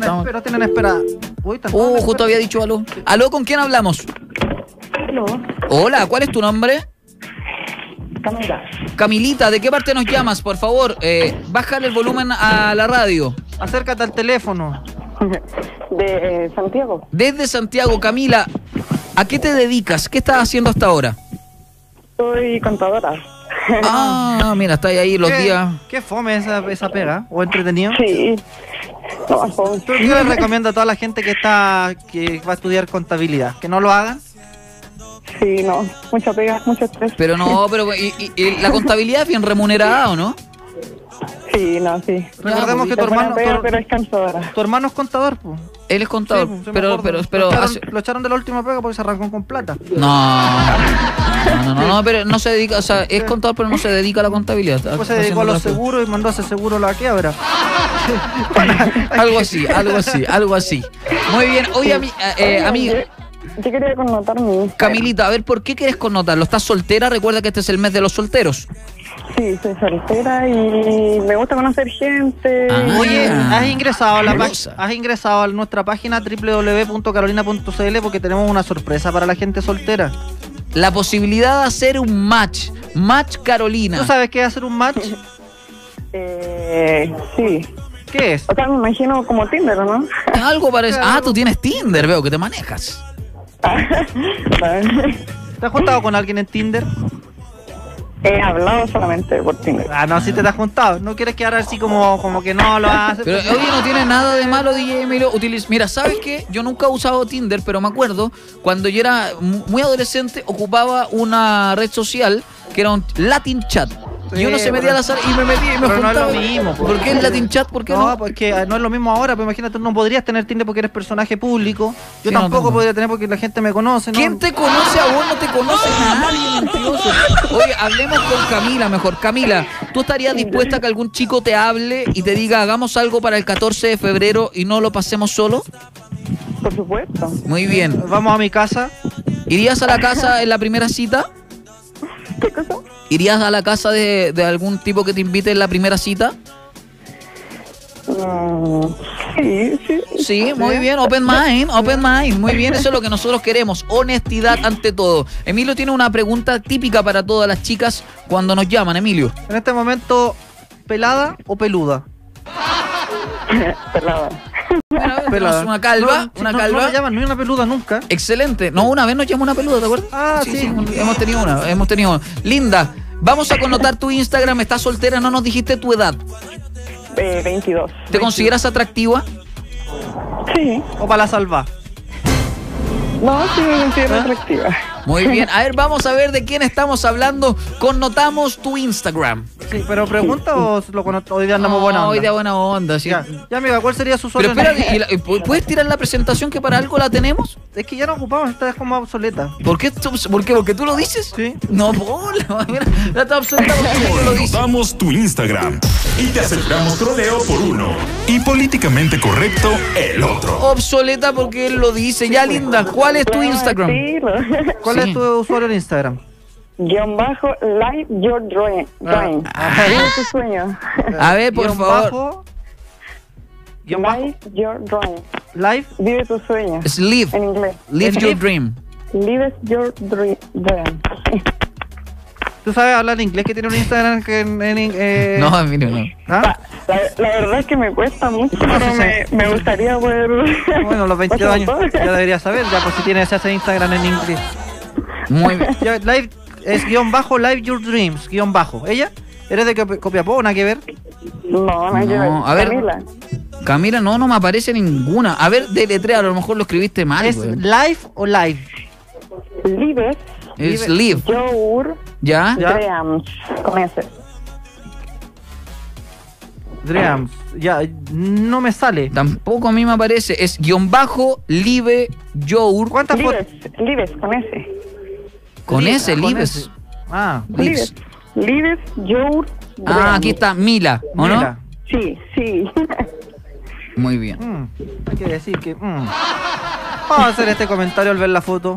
Pero tienen espera. Uy, justo había dicho aló. Aló, ¿con quién hablamos? Aló. Hola, ¿cuál es tu nombre? Camila. Camilita, ¿de qué parte nos llamas? Por favor, bájale el volumen a la radio. Acércate al teléfono. De Santiago. Desde Santiago, Camila, ¿a qué te dedicas? ¿Qué estás haciendo hasta ahora? Soy contadora. Ah, mira, está ahí los días. ¿Qué fome esa pega? ¿O entretenido? Sí. No, ¿Tú qué le recomiendas a toda la gente que va a estudiar contabilidad? ¿Que no lo hagan? Sí, no. Mucha pega, mucho estrés. Pero no, ¿y la contabilidad es bien remunerada o no? Sí, no, sí. Recordemos que tu hermano... pero es cansadora. Tu hermano es contador, pues. Él es contador, Sí, pero lo echaron de la última pega porque se arrancó con plata. No, pero no se dedica, o sea, es contador pero no se dedica a la contabilidad. Después se dedicó a los seguros y mandó a ese seguro la quiebra. algo así. Muy bien, oye, amiga. Yo quería connotar mi... Camilita, a ver, ¿por qué quieres connotarlo? ¿Estás soltera? Recuerda que este es el mes de los solteros. Sí, soy soltera y me gusta conocer gente. Oye, has ingresado a nuestra página www.carolina.cl porque tenemos una sorpresa para la gente soltera. La posibilidad de hacer un match Carolina. ¿Tú sabes qué es hacer un match? Sí. ¿Qué es? O sea, me imagino como Tinder, ¿no? Algo parece. Tú tienes Tinder, veo que te manejas. ¿Te has juntado con alguien en Tinder? He hablado solamente por Tinder. No, sí te has juntado. ¿No quieres quedar así como que no lo haces? Pero oye, no tiene nada de malo, DJ Emilio. Mira, ¿sabes qué? Yo nunca he usado Tinder, pero me acuerdo cuando yo era muy adolescente, ocupaba una red social que era un Latin Chat. Y uno se metía al azar y me metía y me juntaba. No es lo mismo. ¿Por qué el Latin Chat? ¿Por qué no? No, porque no es lo mismo ahora. Pero imagínate, tú no podrías tener Tinder porque eres personaje público. Yo Sí, tampoco no. podría tener porque la gente me conoce, ¿no? ¿Quién te conoce a vos? No te conoce nadie, mentiroso. Oye, hablemos con Camila mejor. Camila, ¿tú estarías dispuesta a que algún chico te hable y te diga hagamos algo para el 14 de febrero y no lo pasemos solo? Por supuesto. Muy bien. Vamos a mi casa. ¿Irías a la casa en la primera cita? ¿Qué cosa? ¿Irías a la casa de algún tipo que te invite en la primera cita? Sí. Sí, muy bien, open mind, muy bien, eso es lo que nosotros queremos, honestidad ante todo. Emilio tiene una pregunta típica para todas las chicas cuando nos llaman, Emilio. En este momento, ¿pelada o peluda? Pelada. Tenemos una calva, No me llaman ni una peluda nunca. Excelente. No, una vez nos llamó una peluda, ¿te acuerdas? Sí. Hemos tenido una. Linda, vamos a connotar tu Instagram, estás soltera, no nos dijiste tu edad. 22. ¿Te consideras atractiva? Sí. ¿O para la salva? No, sí me considero atractiva. Muy bien, a ver, vamos a ver de quién estamos hablando. Connotamos tu Instagram. Sí, pero ¿pregunta o hoy día andamos buena onda? Hoy día buena onda, sí. Ya, amiga, ¿cuál sería su Pero usuario? espérate, ¿puedes tirar la presentación que para algo la tenemos? Es que ya no ocupamos, esta es como obsoleta. ¿Por qué? ¿Porque tú lo dices? Sí. No, bola, mira, ya está obsoleta porque tú lo dices. Damos tu Instagram y te aseguramos troleo por uno y políticamente correcto el otro. Obsoleta porque él lo dice. Ya, Linda, ¿cuál es tu Instagram? ¿Cuál es tu usuario en Instagram? _live your dream. Vive tu sueño. A ver, por favor. Live your dream. Live. Vive tu sueño. Es live. En inglés. Live your dream. Live your dream. ¿Tú sabes hablar inglés que tiene un Instagram que No, mira, no. ¿Ah? La verdad es que me cuesta mucho, No, pero sí, me gustaría poder... Bueno, los 22 años ya debería saber, ya pues si tiene ese Instagram en inglés. Muy bien. Ya, live es _live your dreams, _ ¿Ella? ¿Eres de Copiapó o nada que ver? No, hay que ver. A ver. Camila. No me aparece ninguna. A ver, deletrea, a lo mejor lo escribiste mal. ¿Es güey. live o live? Live. Es live. Your ¿Ya? dreams. Con ese. Dreams. Ya, no me sale. Tampoco a mí me aparece. Es _live your. ¿Cuántas fotos? Lives, con ese. Con ese, con lives. ese. Ah, Lives. Lives your dreams. Aquí está Mila, ¿o no? mira. Sí. Muy bien. Hay que decir que... Vamos a hacer este comentario al ver la foto.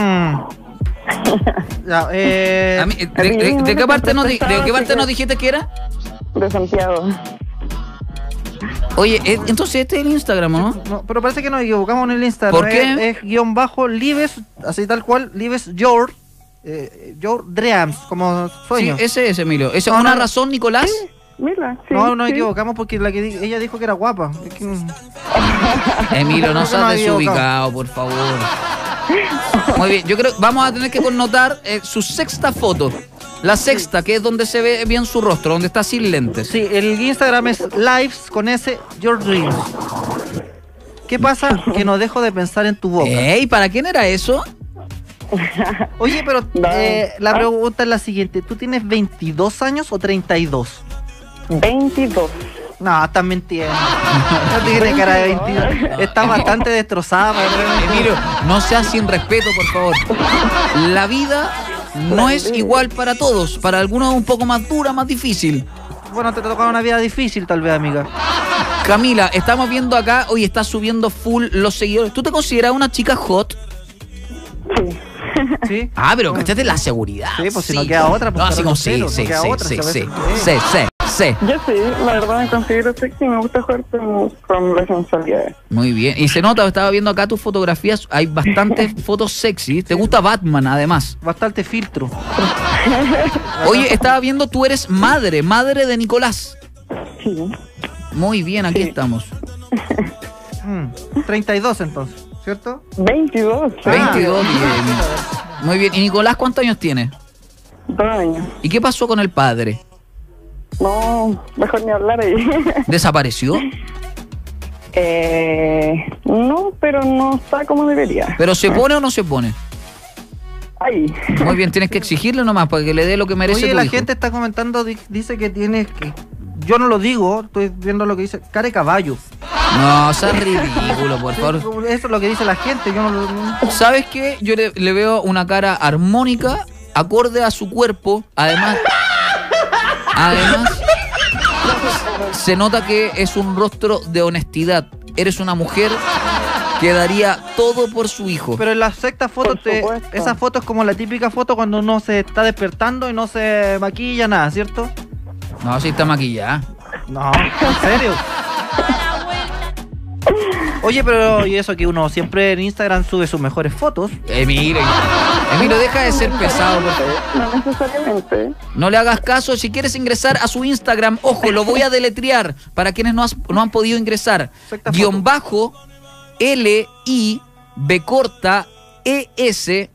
Ya, A mí, ¿de qué parte nos dijiste que era? De Santiago. Oye, entonces este es el Instagram, ¿no? No, pero parece que nos equivocamos en el Instagram. ¿Por qué? Es _Lives, así tal cual, Lives Your Dreams, como Sí, sueño. ese es, Emilio. ¿Esa es No, una no. razón, Nicolás? Mira, sí. No, nos sí. equivocamos porque ella dijo que era guapa. Es que, Emilio, no Creo que seas nos desubicado, por favor. Muy bien, yo creo que vamos a tener que connotar su sexta foto. La sexta, que es donde se ve bien su rostro, donde está sin lentes. sí, el Instagram es Lives con S, Your Dreams. ¿Qué pasa? Que no dejo de pensar en tu boca. Ey, ¿para quién era eso? Oye, pero No. la pregunta es la siguiente. ¿Tú tienes 22 años o 32? 22. No, estás mintiendo. No tiene cara de 22. Está bastante destrozada. Emilio, no seas sin respeto, por favor. La vida no es igual para todos. Para algunos es un poco más dura, más difícil. Bueno, te toca una vida difícil tal vez, amiga. Camila, estamos viendo acá, hoy está subiendo full los seguidores. ¿Tú te consideras una chica hot? Sí. ¿Sí? Ah, pero cachate la seguridad. Sí, pues si no queda otra, pues No, así como sí, cero, sí, no queda sí, otra, sí, ¿sabes? sí, Sí. sí. Yo sí, la verdad me considero sexy y me gusta jugar con la sensualidad. Muy bien. Y se nota, estaba viendo acá tus fotografías, hay bastantes fotos sexy. ¿Te gusta Batman, además? Bastante filtro. Oye, estaba viendo, tú eres madre de Nicolás. Sí. Muy bien, aquí Sí. estamos. 32 entonces, ¿cierto? 22. 22, Ah, bien. Muy bien. ¿Y Nicolás cuántos años tiene? 2 años. ¿Y qué pasó con el padre? No, mejor ni hablar ahí. ¿Desapareció? No, pero no está como debería. ¿Pero se pone o no se pone? Ahí. Muy bien, tienes que exigirle nomás para que le dé lo que merece. Oye, tu la hijo. gente está comentando, dice que tienes que... Yo no lo digo, estoy viendo lo que dice. Cara de caballo. No, sea ridículo, por favor. Eso es lo que dice la gente, yo no lo... ¿Sabes qué? Yo le veo una cara armónica, acorde a su cuerpo. Además, se nota que es un rostro de honestidad. Eres una mujer que daría todo por su hijo. Pero en la sexta foto, Por supuesto. esa foto es como la típica foto cuando uno se está despertando y no se maquilla nada, ¿cierto? No, sí está maquillada. No, en serio. Oye, pero y eso que uno siempre en Instagram sube sus mejores fotos. Emilio, deja de ser pesado, por favor. No necesariamente. No le hagas caso. Si quieres ingresar a su Instagram, ojo, lo voy a deletrear para quienes no han podido ingresar. Sexta Guión bajo LIB corta ES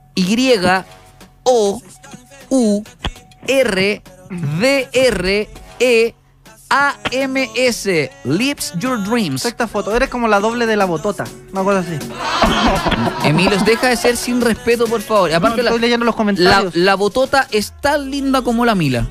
YOURDREAMS. Lives Your Dreams. Sexta foto, eres como la doble de la botota, una cosa así. Emilio, deja de ser sin respeto, por favor. Aparte, No, estoy leyendo los comentarios. la botota es tan linda como la Mila.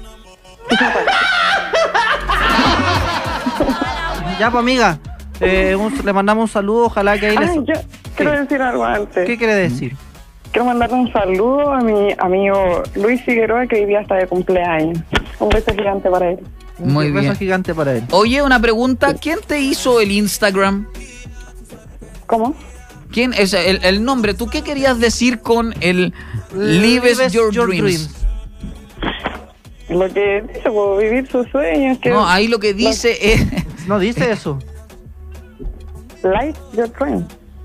Ya, pues amiga, le mandamos un saludo, ojalá que ahí les... Yo quiero decir algo antes. ¿Qué quiere decir? Quiero mandarle un saludo a mi amigo Luis Figueroa, que hoy día está de cumpleaños. Un beso gigante para él. Muy Un beso bien. gigante para él. Oye, una pregunta. ¿Quién te hizo el Instagram? ¿Cómo? ¿Quién es el nombre? ¿Tú qué querías decir con el Lives Your Dreams? Lo que dice, puedo vivir sus sueños. Que No, ahí lo que dice es... No dice eso. Life your dream.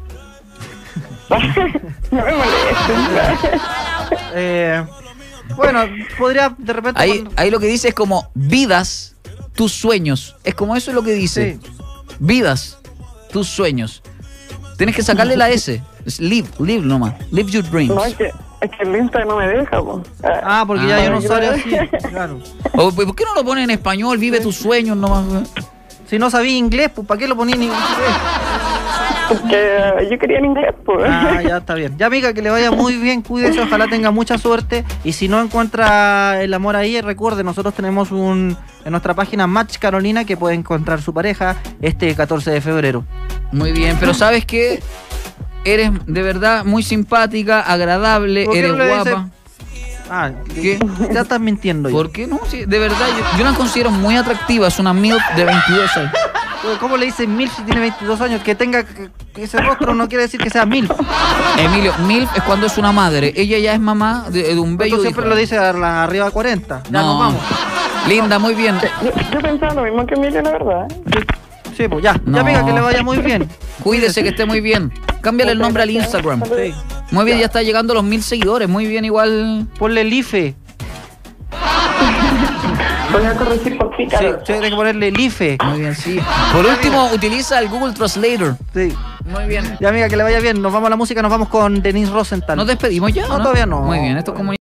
No me molestes. Bueno, podría de repente... Ahí lo que dice es como vidas tus sueños. Es como eso es lo que dice. Sí. Vidas tus sueños. Tienes que sacarle la S. Es live nomás. Live your dreams. No, es que el Insta no me deja, po. Ah, porque ya yo no claro. sale así. Claro. O, ¿por qué no lo pone en español? Vive tus sueños nomás. Si no sabía inglés, pues ¿para qué lo ponía en inglés? Porque yo quería en inglés, pues. Ah, ya está bien. Ya, amiga, que le vaya muy bien, cuídese, ojalá tenga mucha suerte. Y si no encuentra el amor ahí, recuerde, nosotros tenemos en nuestra página Match Carolina que puede encontrar su pareja este 14 de febrero. Muy bien, pero ¿sabes qué? Eres de verdad muy simpática, agradable, ¿Por qué eres no le dice- guapa. Ah, ¿Qué? ya estás mintiendo. ya. ¿Por qué no? Sí, de verdad, yo la considero muy atractiva. Es una MILF de 22 años. ¿Cómo le dicen MILF si tiene 22 años? Que tenga ese rostro no quiere decir que sea MILF. Emilio, MILF es cuando es una madre. Ella ya es mamá de un bello Tú siempre hijo. lo dices arriba de 40. Ya No. nos vamos. Linda, muy bien. Yo pensaba lo mismo que Emilio, la verdad. Sí, pues ya. No. Ya, amiga, que le vaya muy bien. Cuídese, que esté muy bien. Cámbiale el nombre al Instagram. Sí. Muy bien, ya está llegando a los 1000 seguidores. Muy bien, igual. Ponle el IFE. Voy a corregir por Sí, pícaro. tiene que ponerle el IFE. Muy bien, sí. Por último, utiliza el Google Translator. Sí. Muy bien. Ya, amiga, que le vaya bien. Nos vamos a la música, nos vamos con Denise Rosenthal. ¿Nos despedimos ya? No, o todavía no. Muy bien, esto es como